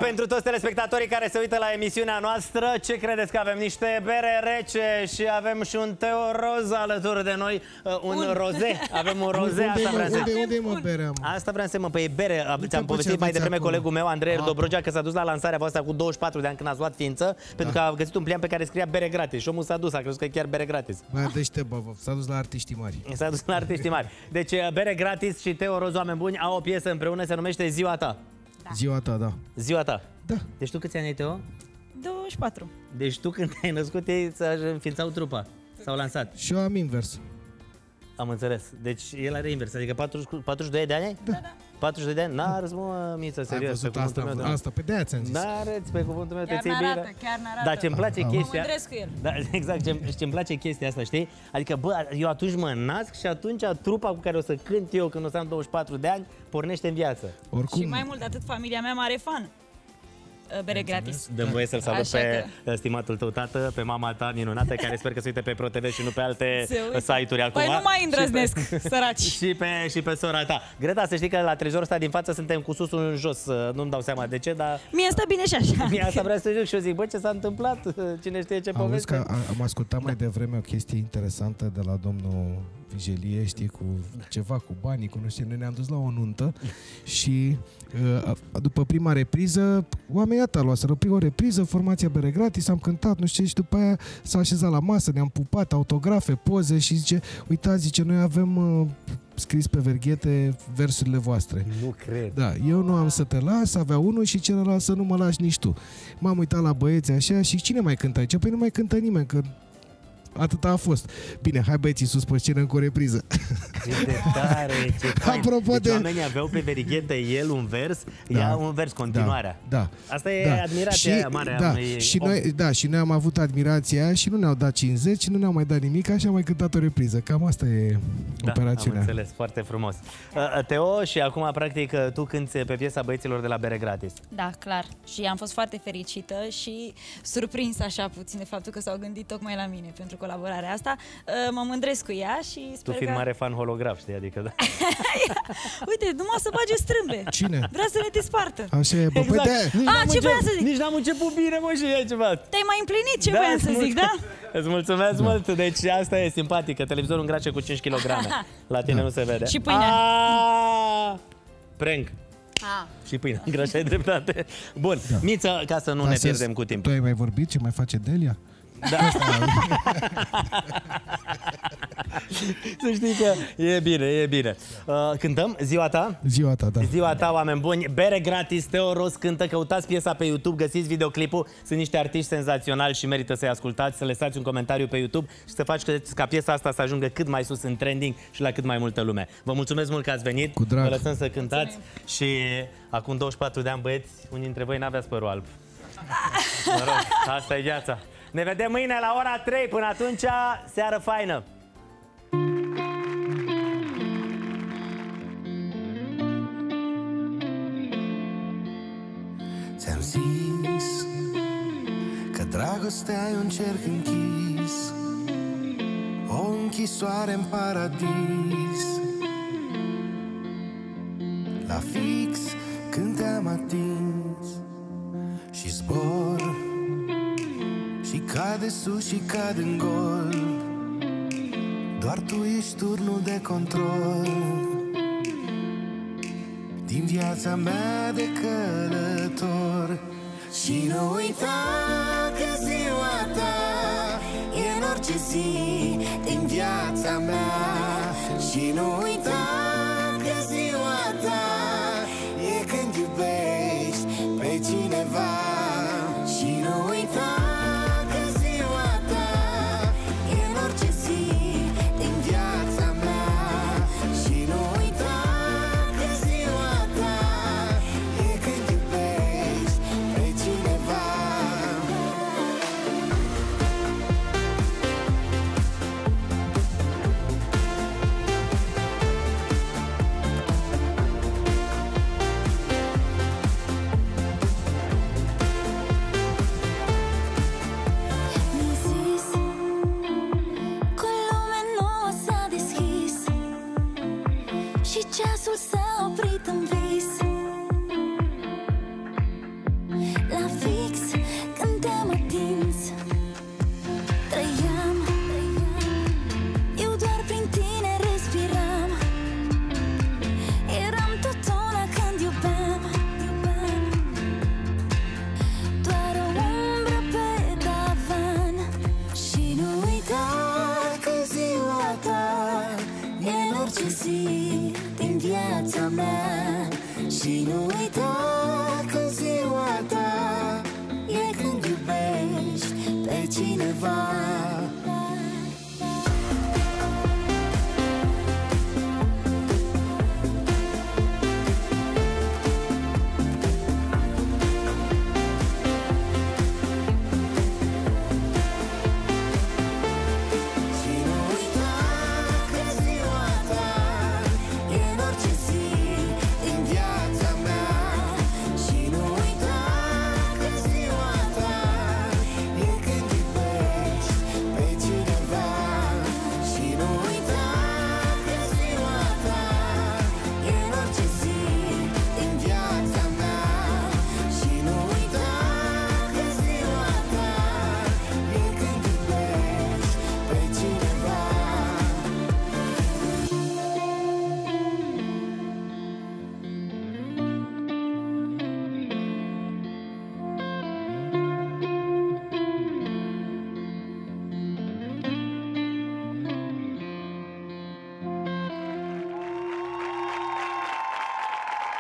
pentru toți telespectatorii care se uită la emisiunea noastră, ce credeți că avem? Niște bere rece și avem și un Teo Roz alături de noi. Un roze. Avem un roze, asta vreau să... Unde e mă berea, mă? Asta vreau să mă, păi e bere. Ți-am povestit mai devreme colegul meu, Andrei Dobrogea, că s-a dus la lansarea voastră cu 24 de ani când ați luat ființă, pentru că a găsit un pliant pe care scria bere gratis și omul s-a dus, a crezut că e chiar bere gratis. Băi, deștept, bă, s-a dus la artiștii mari. S-a dus la artiștii mari. Deci bere gratis și Teo Roz, oameni buni, au o piesă împreună, se numește Ziua ta. Da. Ziua ta, da. Ziua ta. Da. Deci tu câți ani ai, Teo? 24. Deci tu când te-ai născut, ei înființau trupa. S-au lansat. Și eu am invers. Am înțeles. Deci el are invers. Adică 42 de ani ai? Da. 42 de ani? N-arăți, mă, Miță, serios. Ai văzut asta, pe de-aia ți-am zis. N-arăți, pe cuvântul meu, te ții Chiar bine. n-arată. Dar ce-mi place chestia... Mă mândresc cu el. Da, exact, ce-mi place chestia asta, știi? Adică, bă, eu atunci mă nasc și atunci trupa cu care o să cânt eu când o să am 24 de ani pornește în viață. Oricum. Și mai mult de atât, familia mea mare fan. Bere gratis. Dăm voie să-l salut pe stimatul tău tată, pe mama ta minunată, care sper că se uite pe ProTV și nu pe alte site-uri acum. Păi nu mai îndrăznesc, săraci. Și pe sora ta. Greta, să știi că la trezorul ăsta din față suntem cu susul în jos. Nu-mi dau seama de ce, dar... Mie stă bine și așa. Mie asta vreau să zic și eu zic, bă, ce s-a întâmplat? Cine știe ce poveste? Auzi că am ascultat mai devreme o chestie interesantă de la domnul Vigelie, știi, cu ceva cu banii, cu nu știu, noi ne-am dus la o nuntă și după prima repriză, oamenii ăia luaseră o repriză, formația bere gratis, am cântat, nu știu, și după aia s-a așezat la masă, ne-am pupat, autografe, poze și zice, uitați, zice, noi avem scris pe verghete versurile voastre. Nu cred. Da, eu nu am să te las, avea unul și celălalt să nu mă lași nici tu. M-am uitat la băieți așa și cine mai cântă aici? Păi nu mai cântă nimeni, că atâta a fost. Bine, hai băieții sus pe scenă încă o repriză. Ce de tare, ce fain. Apropo deci de... oamenii aveau pe verighetă el un vers, ea un vers, continuarea. Da. Asta e admirația aia mare a unui om. Și noi am avut admirația aia și nu ne-au dat 50, nu ne-au mai dat nimic și am mai cântat o repriză. Cam asta e operațiunea. Am înțeles, foarte frumos. Teo, și acum, practic, tu cânti pe piesa băieților de la Bere Gratis. Da, clar. Și am fost foarte fericită și surprinsă așa puțin de faptul că s-au gândit tocmai la mine pentru colaborarea asta. Mă mândresc cu ea și sper tu fiind mare fan holograf, știi, adică da. Uite, numai să bage strâmbe. Cine? Vrea să ne despartă. Așa e, bă, exact. Ce voiam să zic? Nici n-am început bine, mă, și e ceva. Te-ai mai împlinit ce voiam să zic, da? Îți mulțumesc mult, deci asta e simpatică. Televizorul îngrașe cu 5 kg. La tine nu se vede. Și pâinea. Prank. Și pâinea, îngrașă, ai dreptate. Bun, Miță, ca să nu ne pierdem cu timp. Tu ai mai vorbit ce mai face Delia? Da. Să știi că e bine, e bine. Cântăm Ziua ta? Ziua ta, da. Ziua ta, oameni buni. Bere gratis, Teo Roz cântă. Căutați piesa pe YouTube, găsiți videoclipul. Sunt niște artiști senzaționali și merită să-i ascultați, să lăsați un comentariu pe YouTube și să faci ca piesa asta să ajungă cât mai sus în trending și la cât mai multă lume. Vă mulțumesc mult că ați venit. Cu drag. Vă lăsăm să cântați. Și acum 24 de ani, băieți, unii dintre voi n-aveați părul alb. Mă rog, asta e viața. Ne vedem mâine la ora 3. Până atunci, seară faină! Ți-am zis că dragostea e un cerc închis, o închisoare în paradis. La fix când te-am atins și zbor și cade sus și cad în gol, doar tu ești turnul de control din viața mea de călător. Și nu uita că ziua ta e în orice zi din viața mea. Și nu uita că ziua ta e când iubești pe cineva. Și nu uita Și nu uita